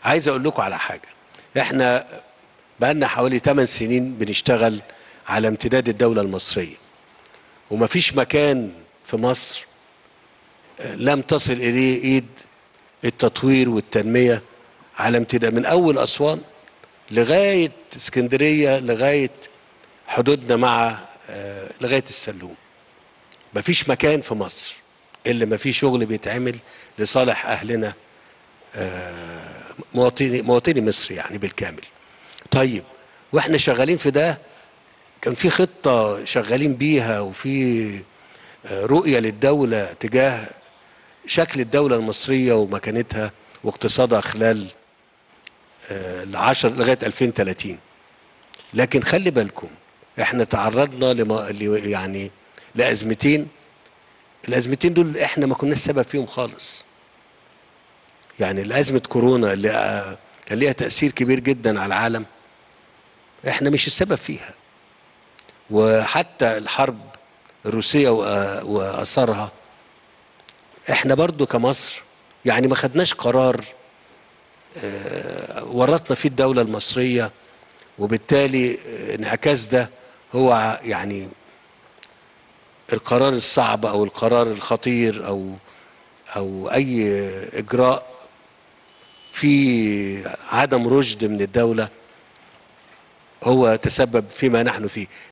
عايز اقول لكم على حاجه. احنا بقالنا حوالي 8 سنين بنشتغل على امتداد الدوله المصريه، ومفيش مكان في مصر لم تصل اليه ايد التطوير والتنميه على امتداد، من اول اسوان لغايه اسكندريه، لغايه حدودنا مع لغايه السلوم. مفيش مكان في مصر اللي مفيه شغل بيتعمل لصالح اهلنا، مواطني مصر يعني بالكامل. طيب، واحنا شغالين في ده كان في خطة شغالين بيها، وفي رؤية للدولة تجاه شكل الدولة المصرية ومكانتها واقتصادها خلال العشر لغاية 2030. لكن خلي بالكم، احنا تعرضنا يعني لأزمتين. الأزمتين دول احنا ما كناش سبب فيهم خالص. يعني الأزمة كورونا اللي كان ليها تأثير كبير جدا على العالم، احنا مش السبب فيها. وحتى الحرب الروسية وأثرها، احنا برضو كمصر يعني ما خدناش قرار ورطنا فيه الدولة المصرية، وبالتالي انعكاس ده هو يعني القرار الصعب او القرار الخطير او اي اجراء في عدم رشد من الدولة هو تسبب فيما نحن فيه.